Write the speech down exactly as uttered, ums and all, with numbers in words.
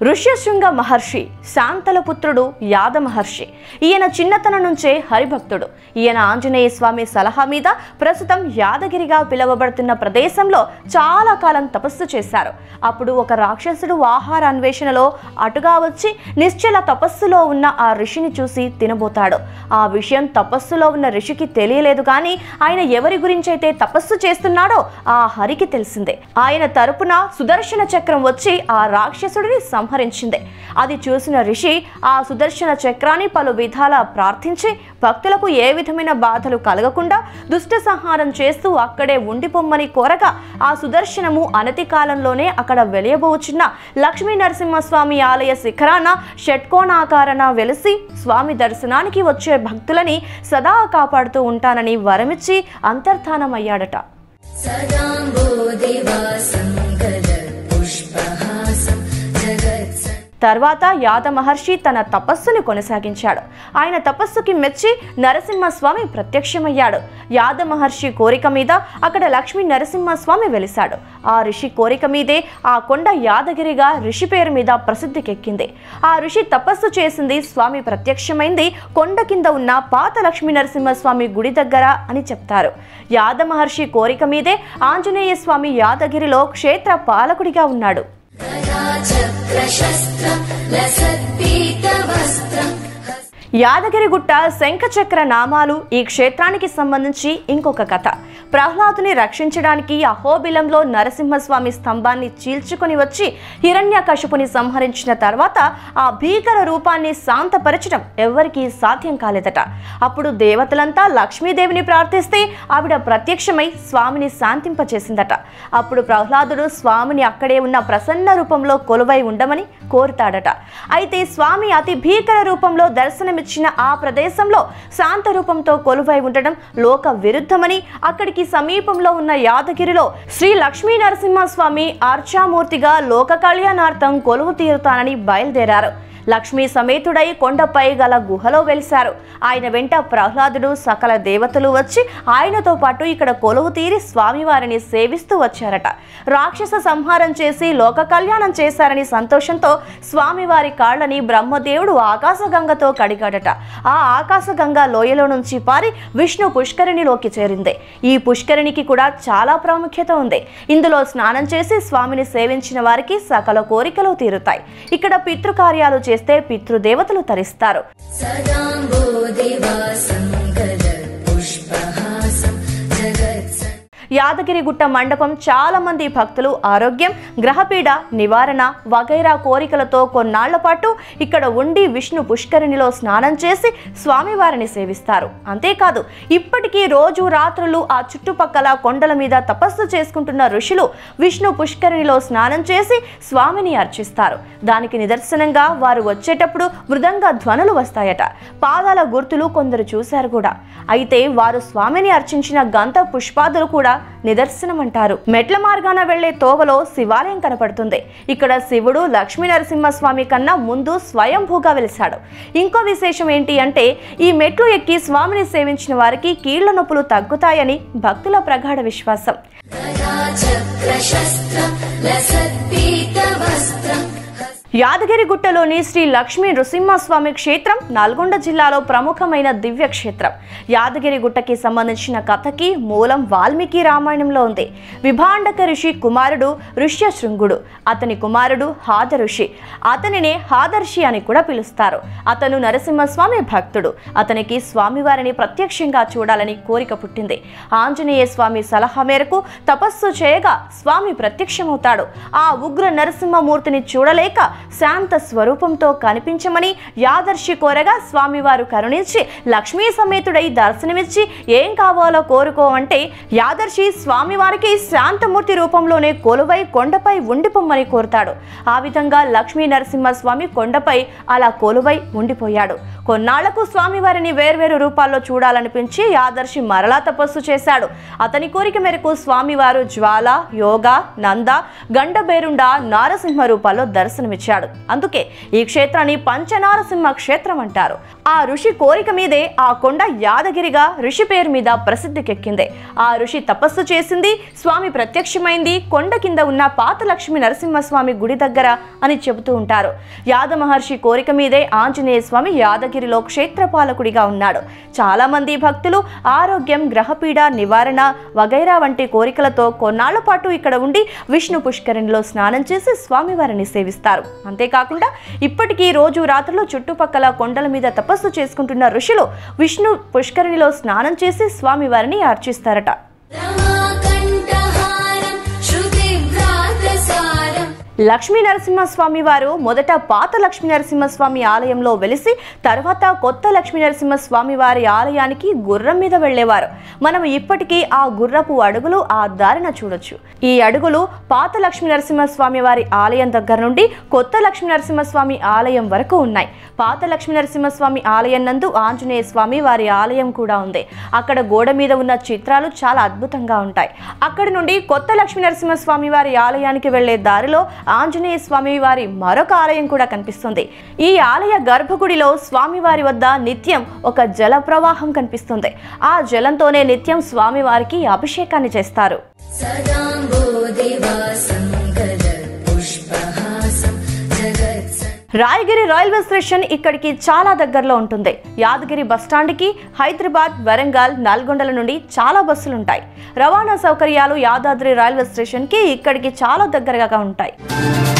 ఋష్యశృంగ మహర్షి శాంతల పుత్రుడు యాద మహర్షి. ఈయన చిన్నతనం నుంచే హరిభక్తుడు. ఈయన ఆంజనేయ స్వామి సలహా మీద ప్రస్తుతం యాదగిరిగా పిలువబడుతున్న ప్రదేశంలో చాలా కాలం తపస్సు చేశారు. అప్పుడు ఒక రాక్షసుడు ఆహార అన్వేషణలో అటుగా వచ్చి నిశ్చల తపస్సులో ఉన్న ఆ ఋషిని చూసి తినబోతాడు. ఆ విషయం తపస్సులో ఉన్న ఋషికి తెలియలేదు, కానీ ఆయన ఎవరి గురించైతే తపస్సు చేస్తున్నాడో ఆ హరికి తెలిసిందే. ఆయన తరపున సుదర్శన చక్రం వచ్చి ఆ రాక్షసుడిని సంహరించింది. అది చూసిన ఋషి ఆ సుదర్శన చక్రాన్ని పలు విధాల ప్రార్థించి భక్తులకు ఏ విధమైన బాధలు కలగకుండా దుష్ట సంహారం చేస్తూ అక్కడే ఉండిపోమ్మని కోరగా ఆ సుదర్శనము అనతి కాలంలోనే అక్కడ వెలియబోచున్న లక్ష్మీ నరసింహస్వామి ఆలయ శిఖరాన షట్కోణాకారణ వెలిసి స్వామి దర్శనానికి వచ్చే భక్తులని సదా కాపాడుతూ ఉంటానని వరమిచ్చి అంతర్ధానమయ్యాడట. తర్వాత యాద మహర్షి తన తపస్సుని కొనసాగించాడు. ఆయన తపస్సుకి మెచ్చి నరసింహస్వామి ప్రత్యక్షమయ్యాడు. యాద మహర్షి కోరిక మీద అక్కడ లక్ష్మీ నరసింహస్వామి వెలిశాడు. ఆ ఋషి కోరిక మీదే ఆ కొండ యాదగిరిగా ఋషి పేరు మీద ప్రసిద్ధికెక్కింది. ఆ ఋషి తపస్సు చేసింది స్వామి ప్రత్యక్షమైంది కొండ కింద ఉన్న పాత లక్ష్మీ నరసింహస్వామి గుడి దగ్గర అని చెప్తారు. యాద మహర్షి కోరిక మీదే ఆంజనేయ స్వామి యాదగిరిలో క్షేత్ర పాలకుడిగా ఉన్నాడు. యాదగిరిగుట్ట శంఖచక్ర నామాలు ఈ క్షేత్రానికి సంబంధించి ఇంకొక కథ. ప్రహ్లాదుని రక్షించడానికి అహోబిలంలో నరసింహస్వామి స్తంభాన్ని చీల్చుకొని వచ్చి హిరణ్యకశిపుని సంహరించిన తర్వాత ఆ భీకర రూపాన్ని శాంతపరచడం ఎవ్వరికీ సాధ్యం కాలేదట. అప్పుడు దేవతలంతా లక్ష్మీదేవిని ప్రార్థిస్తే ఆవిడ ప్రత్యక్షమై స్వామిని శాంతింపచేసిందట. అప్పుడు ప్రహ్లాదుడు స్వామిని అక్కడే ఉన్న ప్రసన్న రూపంలో కొలువై ఉండమని కోరుతాడట. అయితే స్వామి అతి భీకర రూపంలో దర్శనమిచ్చిన ఆ ప్రదేశంలో శాంత రూపంతో కొలువై ఉండడం లోక విరుద్ధమని అక్కడికి సమీపంలో ఉన్న యాదగిరిలో శ్రీ లక్ష్మీ నరసింహస్వామి అర్చామూర్తిగా లోక కళ్యాణార్థం కొలువు తీరుతానని బయలుదేరారు. లక్ష్మీ సమేతుడై కొండపై గల గుహలో వెలిశారు. ఆయన వెంట ప్రహ్లాదుడు సకల దేవతలు వచ్చి ఆయనతో పాటు ఇక్కడ కొలువు తీరి స్వామివారిని సేవిస్తూ వచ్చారట. రాక్షస సంహారం చేసి లోక కళ్యాణం చేశారని సంతోషంతో స్వామివారి కాళ్ళని బ్రహ్మదేవుడు ఆకాశగంగతో కడిగాడట. ఆ ఆకాశగంగ లోయలో నుంచి పారి విష్ణు పుష్కరిణిలోకి చేరింది. ఈ పుష్కరిణికి కూడా చాలా ప్రాముఖ్యత ఉంది. ఇందులో స్నానం చేసి స్వామిని సేవించిన వారికి సకల కోరికలు తీరుతాయి. ఇక్కడ పితృకార్యాలు చేస్తే పితృదేవతలు తరిస్తారు. యాదగిరిగుట్ట మండపం చాలా మంది భక్తులు ఆరోగ్యం, గ్రహపీడ నివారణ వగైరా కోరికలతో కొన్నాళ్ల పాటు ఇక్కడ ఉండి విష్ణు పుష్కరిణిలో స్నానం చేసి స్వామివారిని సేవిస్తారు. అంతేకాదు ఇప్పటికీ రోజు రాత్రులు ఆ చుట్టుపక్కల కొండల మీద తపస్సు చేసుకుంటున్న ఋషులు విష్ణు పుష్కరిణిలో స్నానం చేసి స్వామిని అర్చిస్తారు. దానికి నిదర్శనంగా వారు వచ్చేటప్పుడు మృదంగ ధ్వనులు వస్తాయట. పాదాల గుర్తులు కొందరు చూశారు కూడా. అయితే వారు స్వామిని అర్చించిన గంధ పుష్పాదులు కూడా నిదర్శనం అంటారు. మెట్ల మార్గాన వెళ్లే తోవలో శివాలయం కనపడుతుంది. ఇక్కడ శివుడు లక్ష్మీ నరసింహస్వామి కన్నా ముందు స్వయంభూగా వెలిశాడు. ఇంకో విశేషం ఏంటి అంటే ఈ మెట్లు ఎక్కి స్వామిని సేవించిన వారికి కీళ్ల నొప్పులు తగ్గుతాయని భక్తుల ప్రగాఢ విశ్వాసం. యాదగిరిగుట్టలోని శ్రీ లక్ష్మీ నృసింహస్వామి క్షేత్రం నల్గొండ జిల్లాలో ప్రముఖమైన దివ్య క్షేత్రం. యాదగిరిగుట్టకి సంబంధించిన కథకి మూలం వాల్మీకి రామాయణంలో ఉంది. విభాండక ఋషి కుమారుడు ఋష్యశృంగుడు. అతని కుమారుడు హాద ఋషి. అతనినే హాదర్షి అని కూడా పిలుస్తారు. అతను నరసింహస్వామి భక్తుడు. అతనికి స్వామివారిని ప్రత్యక్షంగా చూడాలని కోరిక పుట్టింది. ఆంజనేయ స్వామి సలహా మేరకు తపస్సు చేయగా స్వామి ప్రత్యక్షమవుతాడు. ఆ ఉగ్ర నరసింహమూర్తిని చూడలేక శాంత స్వరూపంతో కనిపించమని యాదర్శి కోరగా స్వామివారు కరుణించి లక్ష్మీ సమేతుడై దర్శనమిచ్చి ఏం కావాలో కోరుకో అంటే యాదర్శి స్వామివారికి శాంతమూర్తి రూపంలోనే కొలువై కొండపై ఉండిపోమ్మని కోరుతాడు. ఆ విధంగా లక్ష్మీ నరసింహస్వామి కొండపై అలా కొలువై ఉండిపోయాడు. కొన్నాళ్లకు స్వామివారిని వేర్వేరు రూపాల్లో చూడాలనిపించి యాదర్శి మరలా తపస్సు చేశాడు. అతని కోరిక మేరకు స్వామివారు జ్వాల, యోగ, నంద, గండబేరుండ, నారసింహ రూపాల్లో దర్శనమిచ్చారు. పూజించాడు. అందుకే ఈ క్షేత్రాన్ని పంచనారసింహ క్షేత్రం అంటారు. ఆ ఋషి కోరిక మీదే ఆ కొండ యాదగిరిగా ఋషి పేరు మీద ప్రసిద్ధికెక్కింది. ఆ ఋషి తపస్సు చేసింది, స్వామి ప్రత్యక్షమైంది కొండ కింద ఉన్న పాత లక్ష్మీ నరసింహస్వామి గుడి దగ్గర అని చెబుతూ ఉంటారు. యాద మహర్షి కోరిక మీదే ఆంజనేయ స్వామి యాదగిరిలో క్షేత్రపాలకుడిగా ఉన్నాడు. చాలా మంది భక్తులు ఆరోగ్యం, గ్రహపీడ నివారణ వగైరా వంటి కోరికలతో కొన్నాళ్ల పాటు ఇక్కడ ఉండి విష్ణు పుష్కరిణిలో స్నానం చేసి స్వామివారిని సేవిస్తారు. అంతేకాకుండా ఇప్పటికీ రోజు రాత్రులు చుట్టుపక్కల కొండల మీద తపస్సు చేసుకుంటున్న ఋషులు విష్ణు పుష్కరిణిలో స్నానం చేసి స్వామివారిని అర్చిస్తారట. లక్ష్మీ నరసింహస్వామి వారు మొదట పాత లక్ష్మీ నరసింహస్వామి ఆలయంలో వెలిసి తర్వాత కొత్త లక్ష్మీ నరసింహస్వామి వారి ఆలయానికి గుర్రం మీద వెళ్లేవారు. మనం ఇప్పటికీ ఆ గుర్రపు అడుగులు ఆ దారిన చూడొచ్చు. ఈ అడుగులు పాత లక్ష్మీ నరసింహస్వామి వారి ఆలయం దగ్గర నుండి కొత్త లక్ష్మీ నరసింహస్వామి ఆలయం వరకు ఉన్నాయి. పాత లక్ష్మీ నరసింహస్వామి ఆలయం నందు ఆంజనేయ స్వామి వారి ఆలయం కూడా ఉంది. అక్కడ గోడ మీద ఉన్న చిత్రాలు చాలా అద్భుతంగా ఉంటాయి. అక్కడి నుండి కొత్త లక్ష్మీ నరసింహస్వామి వారి ఆలయానికి వెళ్లే దారిలో ఆంజనేయ స్వామి వారి మరొక ఆలయం కూడా కనిపిస్తుంది. ఈ ఆలయ గర్భగుడిలో స్వామివారి వద్ద నిత్యం ఒక జల ప్రవాహం కనిపిస్తుంది. ఆ జలంతోనే నిత్యం స్వామివారికి అభిషేకాన్ని చేస్తారు. రాయగిరి రైల్వే స్టేషన్ ఇక్కడికి చాలా దగ్గరలో ఉంటుంది. యాదగిరి బస్టాండ్కి హైదరాబాద్, వరంగల్, నల్గొండల నుండి చాలా బస్సులు ఉంటాయి. రవాణా సౌకర్యాలు యాదాద్రి రైల్వే స్టేషన్కి ఇక్కడికి చాలా దగ్గరగా ఉంటాయి.